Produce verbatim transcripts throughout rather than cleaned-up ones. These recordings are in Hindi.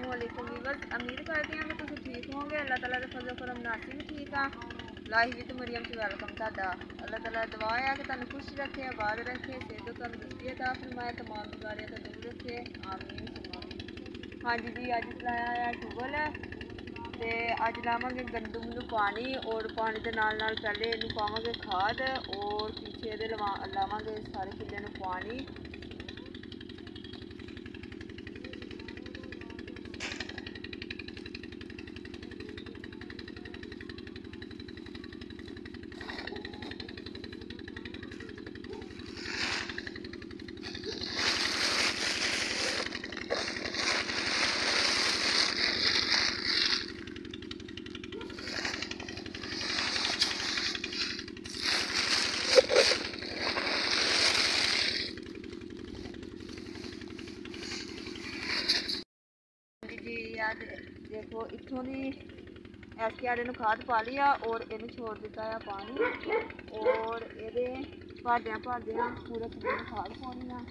अस्सलामुअलैकुम वीवर्स, उम्मीद करती हैं कि तुम ठीक होंगे। अल्लाह ताला दे फजल करम नासी भी ठीक आ। लाइव विद मरियम से वेलकम तादा। अल्लाह ताला दुआ है कि तुम खुश रखे, आबाद रखे, सेहत तंदुरुस्ती अता फरमाए, तमाम बीमारियों तो दूर रखे, आमीन। हाँ जी जी, अज चलाया है टूबल ते अज लावांगे गंदम नूं पानी और पानी के नाल नाल पहले इनू पावांगे खाद और पीछे ये लावांगे सारे किले नूं पानी। जी यार देखो इतों की एस के आड़े खाद पा लिया और इन छोड़ दिता है पानी और ये भरद्या भरद्या पूरे किले में खाद पानी आ।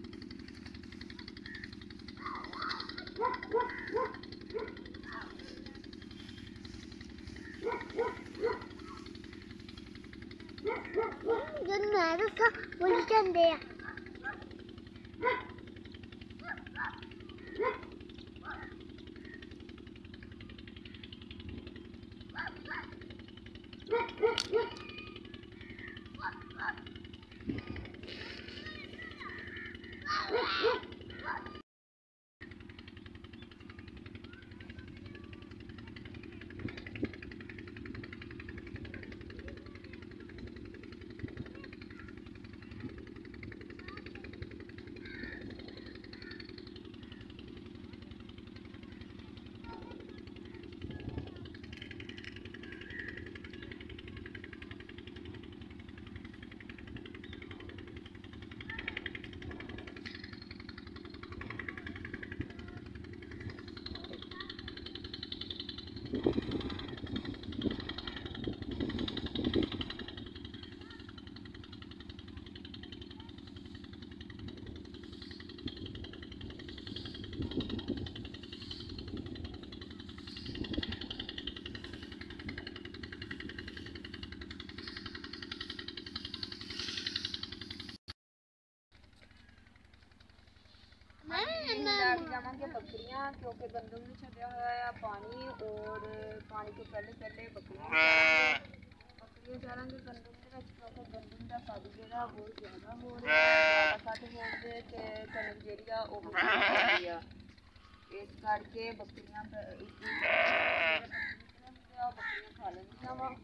जावांगे बकरियां क्योंकि गंदम भी छड्या हुआ है पानी और पानी तो पहले पहले बकरियां बकरियां चारांगे गंदम के क्योंकि गंदम का कद जो बहुत ज्यादा हो रहा है, ज्यादा कट होने से कणक जी है इस करके बकरियां बकरियां खा लेंदियां वा।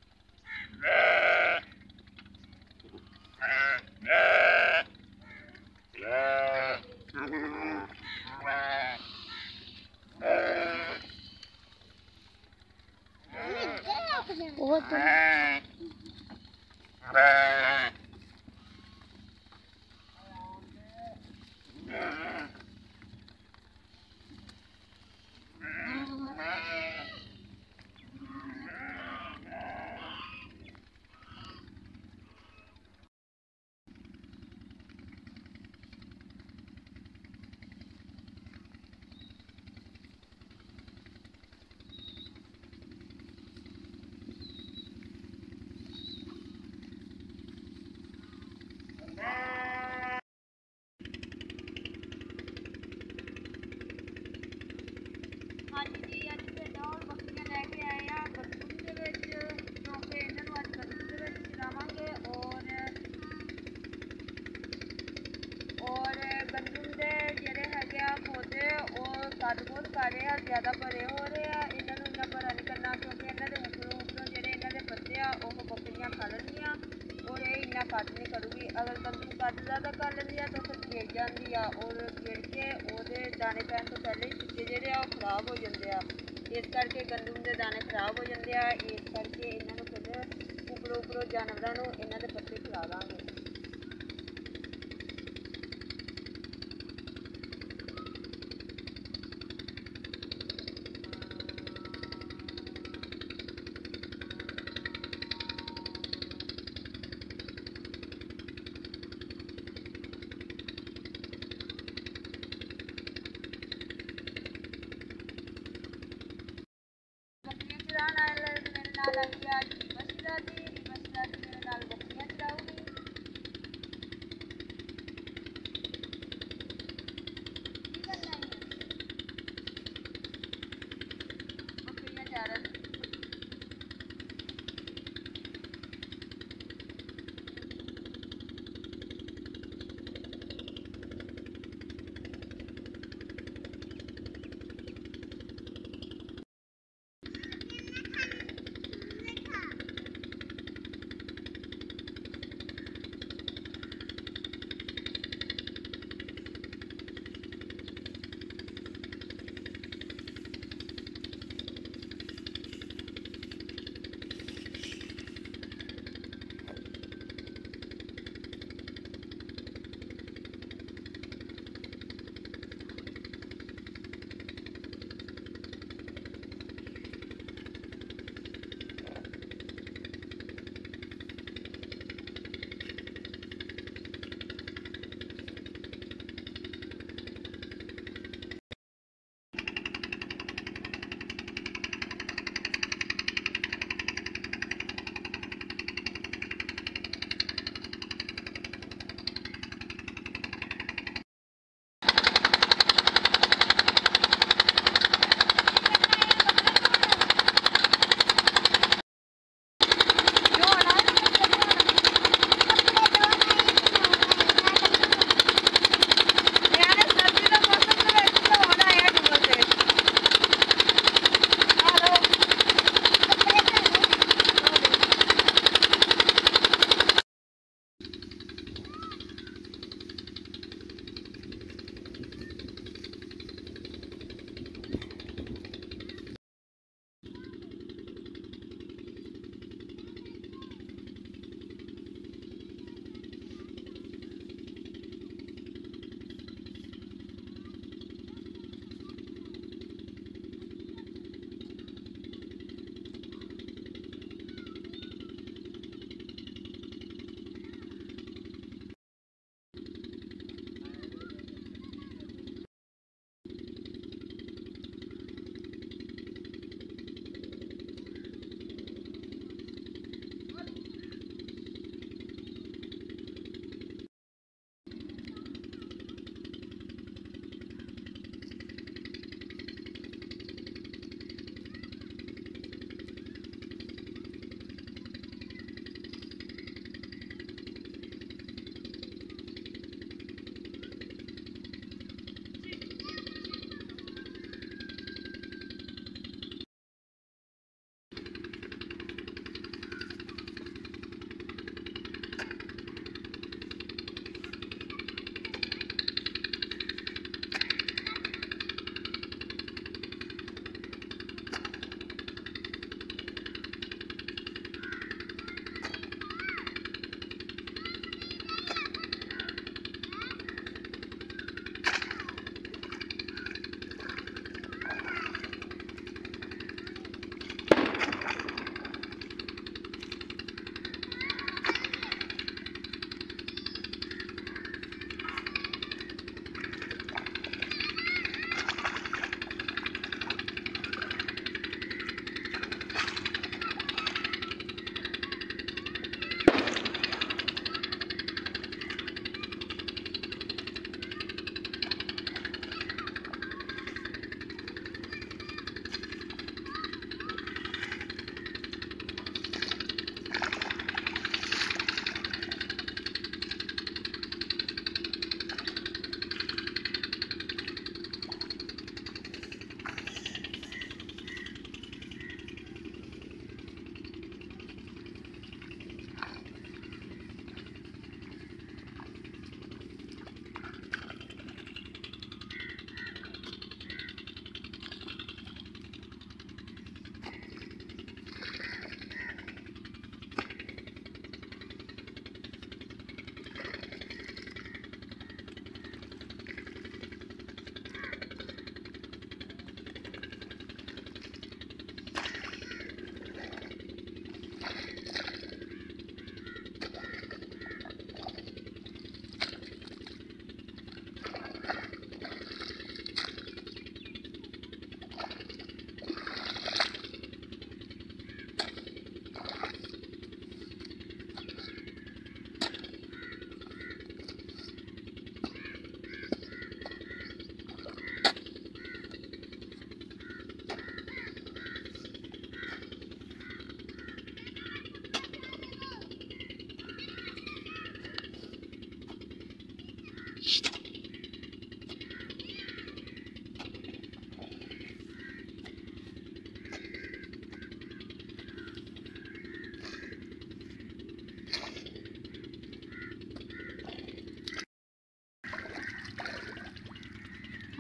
हाँ जी जी, अज भेडा और बकरियां लैके आए हैं गंदम के क्योंकि इन्होंने अज गंदम के चलावांगे और और गंदम के जोड़े है पौधे और कद बहुत कर रहे हैं, ज़्यादा बड़े हो रहे हैं। इन्होंने इन्ना बड़ा नहीं करना क्योंकि इन्होंने उपरों उपरों जोड़े इन्होंने पत्ते आ बकरियां खा लेंदियां और ये इन्ना कद नहीं करूगी। अगर गंदम कद ज़्यादा कर लेंदी है तो फिर गिर जाती है और गिर के वो दाने पैन तो पहले ही सिक्के जोड़े आ खराब हो जाते हैं। इस करके गंदम के दाने खराब हो जाते हैं। इस करके इन्होंने फिर उपरों उपरों जानवरों इन्हों के पत्ते खिला देंगे।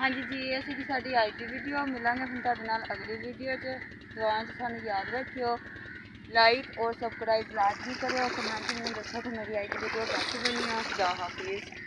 हाँ जी जी, ये सी साडी अज की वीडियो। मिलांगे फिर तुहाडे नाल अगली वीडियो च। दुआएं च सानू याद रखियो। लाइक और सबसक्राइब लाजमी करो। कमेंट में दसो कि मेरी अज की वीडियो कैसी बनी है। खुदा हाफिज़।